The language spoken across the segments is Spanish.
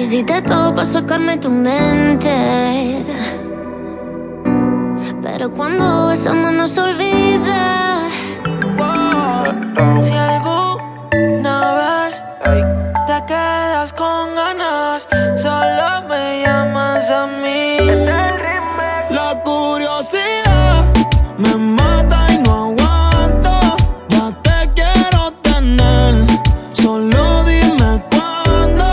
Hiciste todo para sacarme tu mente, pero cuando besamos no se olvida. Si alguna vez te quedas con ganas, solo me llamas a mí. La curiosidad me mata y no aguanto. Ya te quiero tener, solo dime cuándo.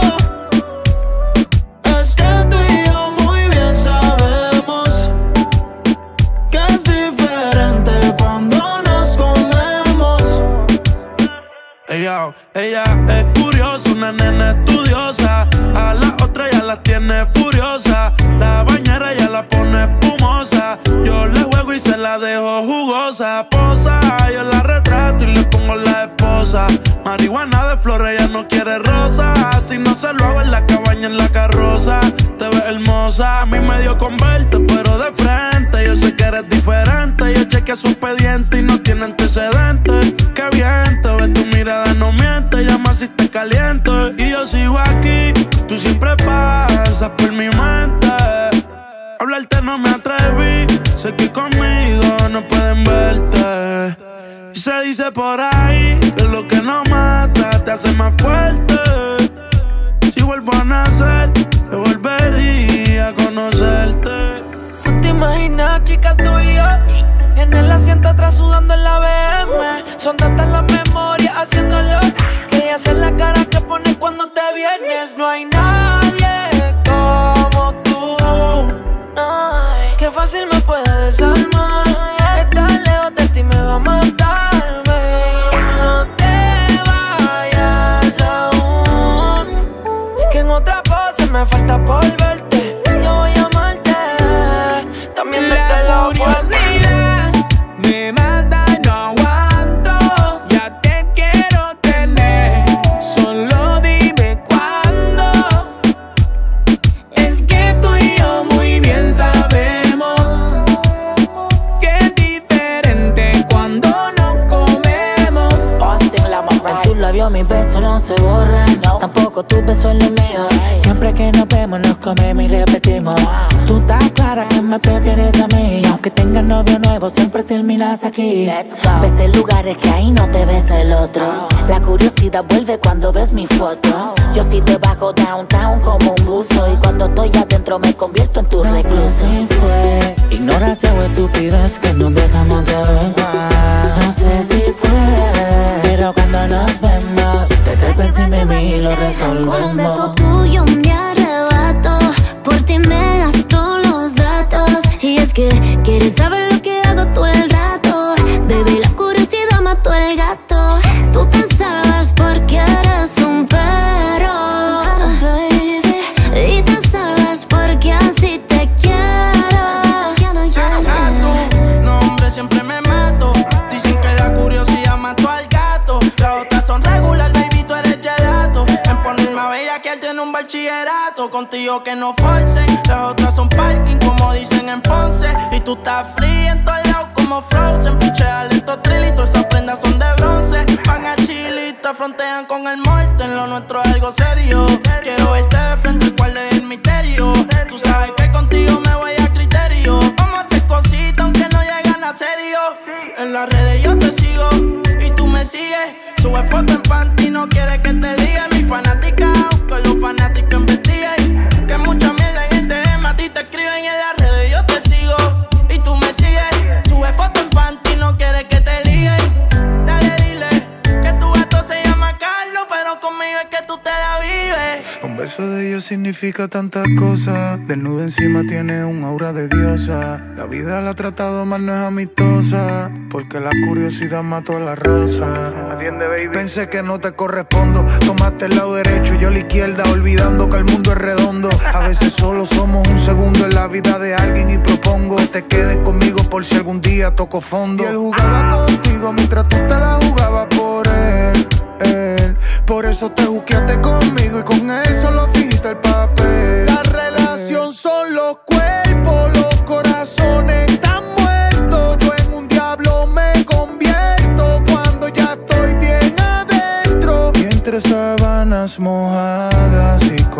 Es que tú y yo muy bien sabemos que es diferente cuando nos comemos. Ella es curiosa, una nena estudiosa. A la otra ya la tiene furiosa. La bañera ya la pone espumosa. Yo le juego y se la dejo jugosa. Posa, yo la retrato y le pongo la esposa. Marihuana de flores, ella no quiere rosa. Si no se lo hago en la cabaña, en la carroza. Te ves hermosa, a mí me dio con verte, pero de frente. Yo sé que eres diferente. Yo chequeé su expediente y no tiene antecedentes. Qué bien, te ves, tu mirada no miente. Llama si te caliento y yo sigo aquí. Tú siempre pasas por mi mente. Hablarte no me atreví. Sé que conmigo no pueden verte. Y se dice por ahí que lo que no mata te hace más fuerte. Si vuelvo a nacer, te volvería a conocerte. ¿Tú te imaginas, chica, tú y yo en el asiento atrás sudando en la BM? Son tantas las memorias haciéndolo que ella hace la cara que pone cuando te vienes. No hay nadie como tú. Qué fácil me puede desarmar. Estar lejos de ti me va a matar, babe. No te vayas aún, que en otra pose me falta por verte. Yo voy a amarte también de este lado por curiosidad me mata y no aguanto. Ya te quiero tener, solo dime cuándo. Es que tú y yo muy bien sabemos que es diferente cuando nos comemos. En tus labios mis besos no se borran, tampoco tus besos en los míos. Siempre que nos vemos nos comemos y repetimos. Tú estás clara que me prefieres a mí, aunque tengas novio nuevo siempre terminas aquí. Ves en lugares que ahí no te ves el otro. La curiosidad vuelve cuando ves mis fotos. Yo sí te bajo downtown como un buzo, y cuando estoy adentro me convierto en tu recluso. No sé si fue ignorancia o estupidez que nos dejamos de ver. No sé si fue, pero cuando nos vemos te trepo encima de mí y lo resolvemos. Con un beso tuyo me arrebato, por ti me gasto los datos. Y es que quieres saber lo que hago todo el rato. Baby, la curiosidad mató al gato. Tú te salvas porque eres un perro, baby, y te salvas porque así te quiero. A tu nombre siempre me mato. Dicen que la curiosidad mató al gato. Las otras son regular, baby, tú eres gelato. En ponerme a bella que él tiene un bachillerato. Contigo que no forcen. Las otras son parking, como dicen en Ponce. Y tú estás fría en todos lados como Frozen. Pichea lento trilito, esas prendas son de bronce. Van a chilita, frontean con el muerto. En lo nuestro es algo serio. Quiero verte de frente, cuál es el misterio. Tú sabes que contigo me voy a criterio. Vamos a hacer cositas aunque no llegan a serio. En las redes yo te sigo y tú me sigues. Sube foto en panty, no quiere que te ligue. Mi fanática, aunque los fanáticos investiguen. Que mucha mierda en el DM a ti te escriben. Y en las redes yo te sigo y tú me sigues. Sube foto en panty, no quiere que te liguen. Dale, dile que tu gato se llama Carlos, pero conmigo es que tú te la vives. Un beso de ella significa tantas cosas. Desnuda encima tiene un aura de diosa. La vida la ha tratado mal, no es amistosa, porque la curiosidad mató a la rosa. Atiende, baby. Pensé que no te correspondo. Tomaste el lado derecho y yo la izquierda, olvidando que el mundo es redondo. A veces solo somos un segundo en la vida de alguien, y propongo que te quedes conmigo por si algún día toco fondo. Y él jugaba contigo mientras tú te la jugabas por él. Por eso te juqueaste conmigo y con él solo fingiste el papel. La relación son los cuerpos, los corazones están muertos. Yo en un diablo me convierto cuando ya estoy bien adentro. Y entre sábanas mojadas y con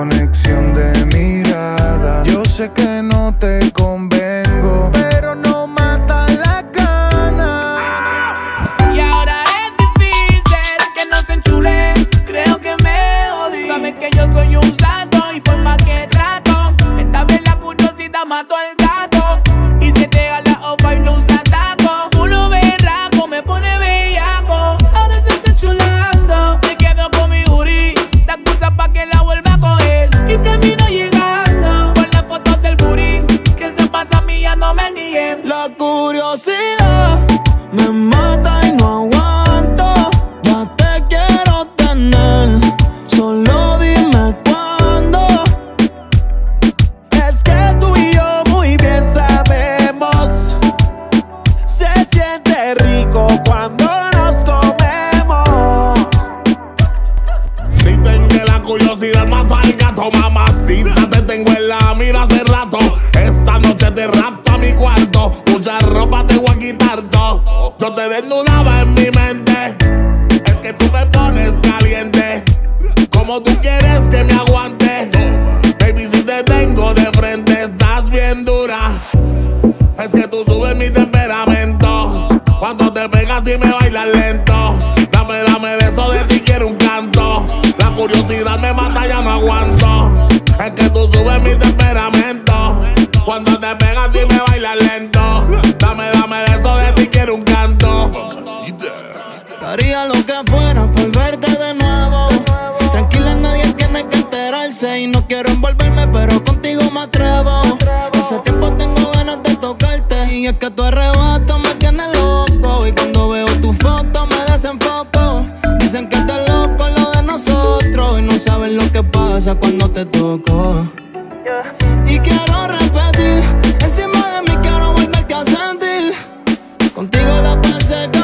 conexión de mirada. Yo sé que no te convengo, pero no mata la gana. Y ahora es difícil que no se enchule. Creo que me jodí. Sabes que yo soy un santo y por más que trato, esta vez la curiosidad mató al gato. Y se te a la ofa y no usa taco. Culo berraco, me pone bellaco. Ahora se está chulando. Se quedó con mi Uri. La excusa pa' que la vuelva a coger. Y termino llegando con las fotos del Buri, que se pasa millándome el DM. La curiosidad me mata y no aguanto. Ya te quiero tener, solo dime cuándo. Es que tú y yo muy bien sabemos, se siente rico cuando nos comemos. Dicen que la curiosidad mata al gato, mamacita, te tengo en la mira hace rato. Esta noche te rapto a mi cuarto, mucha ropa te voy a quitar todo. Yo te desnudaba en mi mente, es que tú me pones caliente. Como tú quieres que me aguante, baby, si te tengo de frente estás bien dura. Es que tú subes mi temperamento, cuando te pegas y me bailas lento. Dame de eso, de ti quiero un canto. La curiosidad me mata, ya no aguanto. Es que tú subes mi temperamento, cuando te pegas y me bailas lento. Dame de eso, de ti quiero un canto. Haría lo que fuera por verte de nuevo. Tranquila, nadie tiene que enterarse. Y no quiero envolverme, pero contigo me atrevo. Hace tiempo tengo ganas de tocarte, y es que tu arrebato me tiene loco. Y cuando veo tu foto me desenfoco. Dicen que estás loco lo de nosotros, y no saben lo que pasa cuando te toco. Y quiero repetir, encima de mí quiero volverte a sentir. Contigo la pasé